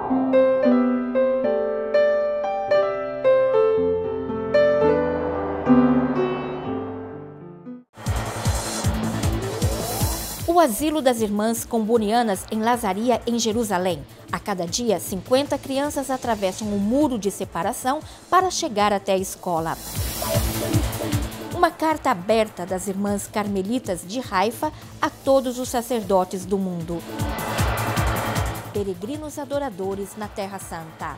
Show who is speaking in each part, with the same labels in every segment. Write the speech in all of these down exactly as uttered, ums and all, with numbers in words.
Speaker 1: O Asilo das Irmãs Combonianas em Lazaria, em Jerusalém. A cada dia, cinquenta crianças atravessam um muro de separação para chegar até a escola. Uma carta aberta das Irmãs Carmelitas de Haifa a todos os sacerdotes do mundo. Peregrinos adoradores na Terra Santa.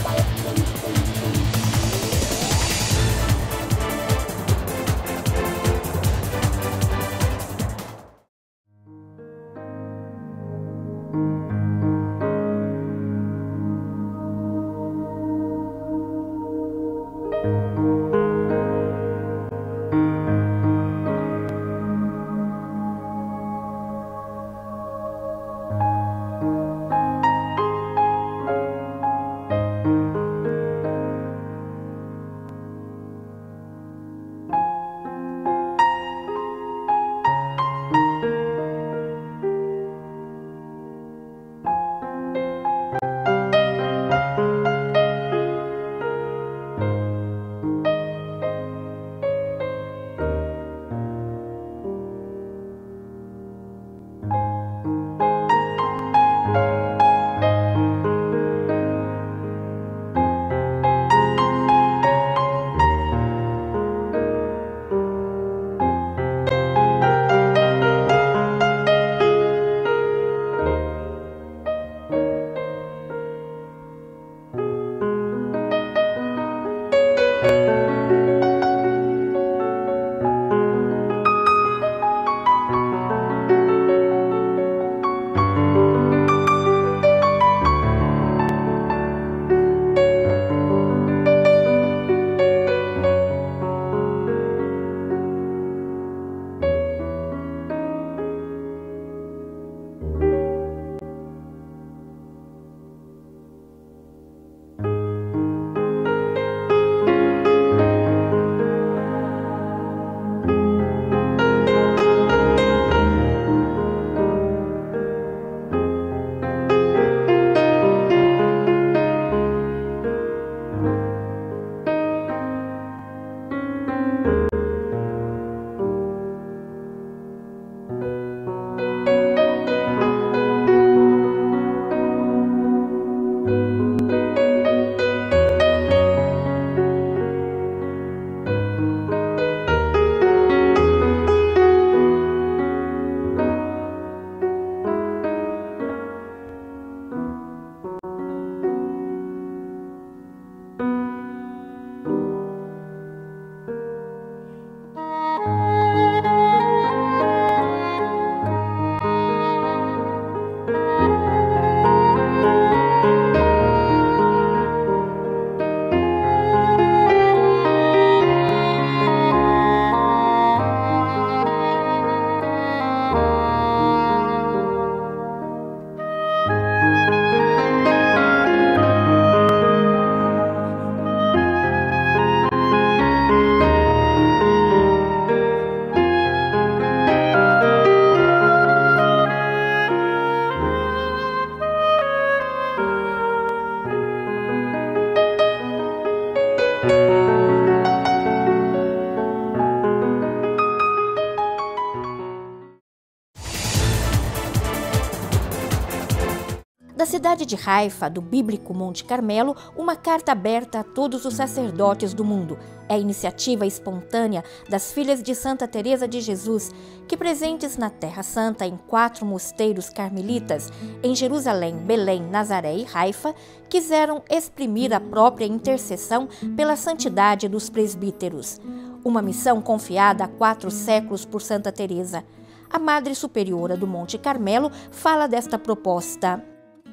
Speaker 1: Da cidade de Haifa, do bíblico Monte Carmelo, uma carta aberta a todos os sacerdotes do mundo. É a iniciativa espontânea das filhas de Santa Teresa de Jesus, que presentes na Terra Santa em quatro mosteiros carmelitas, em Jerusalém, Belém, Nazaré e Haifa, quiseram exprimir a própria intercessão pela santidade dos presbíteros. Uma missão confiada há quatro séculos por Santa Teresa. A Madre Superiora do Monte Carmelo fala desta proposta.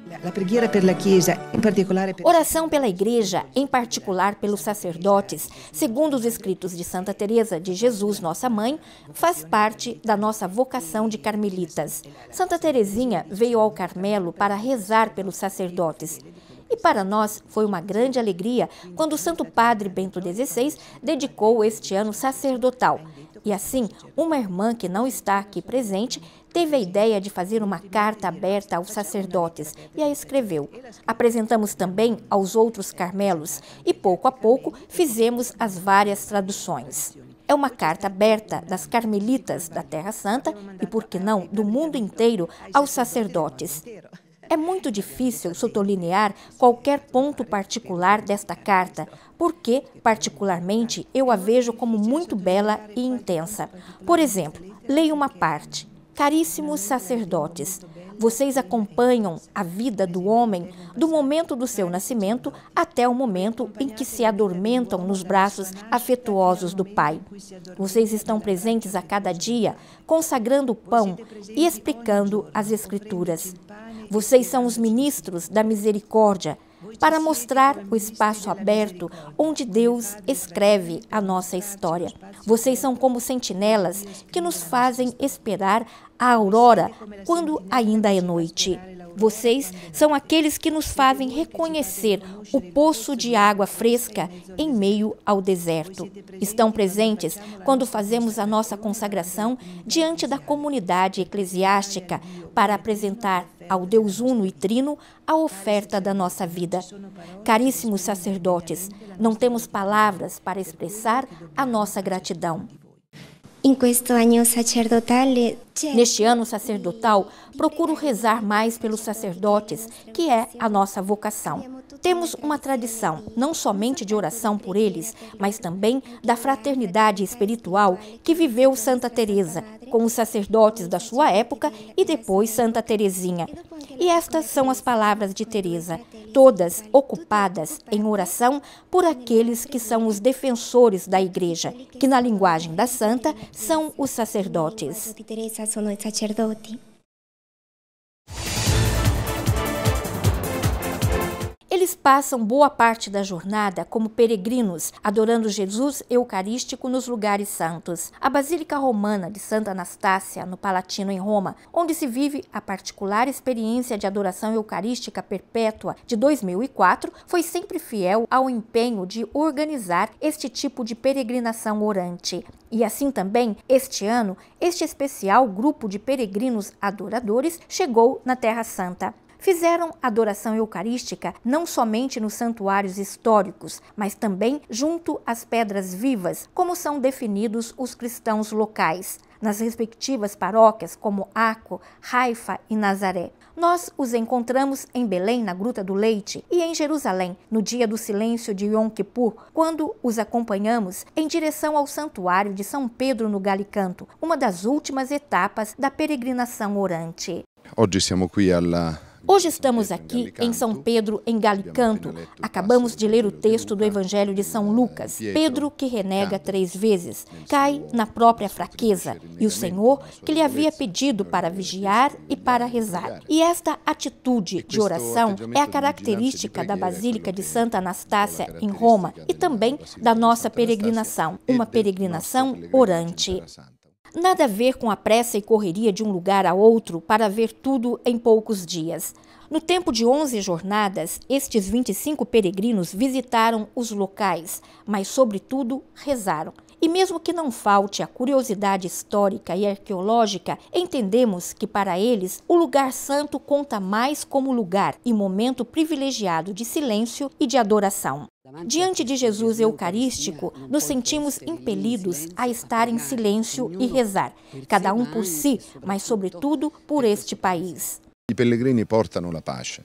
Speaker 1: Oração pela Igreja, em particular pelos sacerdotes, segundo os escritos de Santa Teresa de Jesus, nossa mãe, faz parte da nossa vocação de carmelitas. Santa Teresinha veio ao Carmelo para rezar pelos sacerdotes. E para nós foi uma grande alegria quando o Santo Padre Bento dezesseis dedicou este ano sacerdotal. E assim, uma irmã que não está aqui presente teve a ideia de fazer uma carta aberta aos sacerdotes e a escreveu. Apresentamos também aos outros carmelos e, pouco a pouco, fizemos as várias traduções. É uma carta aberta das carmelitas da Terra Santa e, por que não, do mundo inteiro aos sacerdotes. É muito difícil sublinhar qualquer ponto particular desta carta, porque, particularmente, eu a vejo como muito bela e intensa. Por exemplo, leio uma parte. Caríssimos sacerdotes, vocês acompanham a vida do homem do momento do seu nascimento até o momento em que se adormentam nos braços afetuosos do Pai. Vocês estão presentes a cada dia, consagrando o pão e explicando as Escrituras. Vocês são os ministros da misericórdia, para mostrar o espaço aberto onde Deus escreve a nossa história. Vocês são como sentinelas que nos fazem esperar a aurora quando ainda é noite. Vocês são aqueles que nos fazem reconhecer o poço de água fresca em meio ao deserto. Estão presentes quando fazemos a nossa consagração diante da comunidade eclesiástica para apresentar ao Deus Uno e Trino a oferta da nossa vida. Caríssimos sacerdotes, não temos palavras para expressar a nossa gratidão. Neste ano sacerdotal, procuro rezar mais pelos sacerdotes, que é a nossa vocação. Temos uma tradição, não somente de oração por eles, mas também da fraternidade espiritual que viveu Santa Teresa, com os sacerdotes da sua época e depois Santa Teresinha. E estas são as palavras de Teresa, todas ocupadas em oração por aqueles que são os defensores da Igreja, que na linguagem da Santa são os sacerdotes. Eles passam boa parte da jornada como peregrinos, adorando Jesus Eucarístico nos lugares santos. A Basílica Romana de Santa Anastácia, no Palatino, em Roma, onde se vive a particular experiência de adoração eucarística perpétua de dois mil e quatro, foi sempre fiel ao empenho de organizar este tipo de peregrinação orante. E assim também, este ano, este especial grupo de peregrinos adoradores chegou na Terra Santa. Fizeram adoração eucarística não somente nos santuários históricos, mas também junto às pedras vivas, como são definidos os cristãos locais, nas respectivas paróquias como Acre, Haifa e Nazaré. Nós os encontramos em Belém, na Gruta do Leite, e em Jerusalém, no dia do silêncio de Yom Kippur, quando os acompanhamos em direção ao santuário de São Pedro no Galicanto, uma das últimas etapas da peregrinação orante.
Speaker 2: Hoje siamo qui alla
Speaker 1: Hoje estamos aqui em São Pedro, em Galicanto. Acabamos de ler o texto do Evangelho de São Lucas. Pedro, que renega três vezes, cai na própria fraqueza, e o Senhor, que lhe havia pedido para vigiar e para rezar. E esta atitude de oração é a característica da Basílica de Santa Anastácia, em Roma, e também da nossa peregrinação, uma peregrinação orante. Nada a ver com a pressa e correria de um lugar a outro para ver tudo em poucos dias. No tempo de onze jornadas, estes vinte e cinco peregrinos visitaram os locais, mas, sobretudo, rezaram. E mesmo que não falte a curiosidade histórica e arqueológica, entendemos que para eles o lugar santo conta mais como lugar e momento privilegiado de silêncio e de adoração. Diante de Jesus Eucarístico, nos sentimos impelidos a estar em silêncio e rezar, cada um por si, mas sobretudo por este país.
Speaker 2: I pellegrini portano la pace.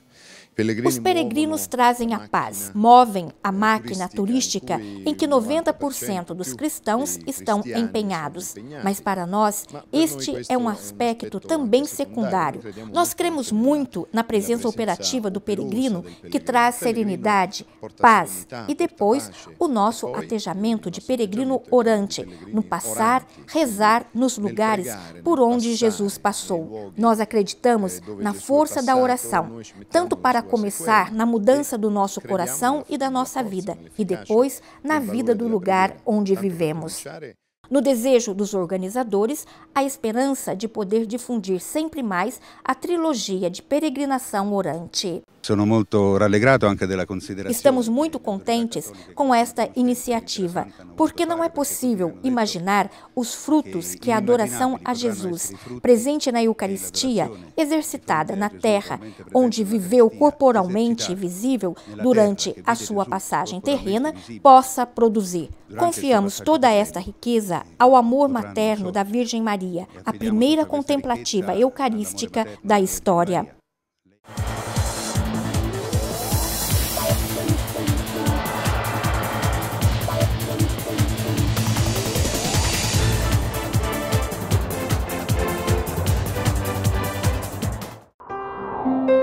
Speaker 1: Os peregrinos trazem a paz, movem a máquina turística em que noventa por cento dos cristãos estão empenhados. Mas para nós, este é um aspecto também secundário. Nós cremos muito na presença operativa do peregrino, que traz serenidade, paz e depois o nosso atejamento de peregrino orante, no passar, rezar nos lugares por onde Jesus passou. Nós acreditamos na força da oração, tanto para começar na mudança do nosso coração e da nossa vida, e depois na vida do lugar onde vivemos. No desejo dos organizadores, a esperança de poder difundir sempre mais a trilogia de peregrinação orante.
Speaker 3: Sono molto rallegrato anche della considerazione.
Speaker 1: Estamos muito contentes com esta iniciativa, porque não é possível imaginar os frutos que a adoração a Jesus, presente na Eucaristia, exercitada na terra, onde viveu corporalmente e visível durante a sua passagem terrena, possa produzir. Confiamos toda esta riqueza ao amor materno da Virgem Maria, a primeira contemplativa eucarística da história.
Speaker 4: Thank you.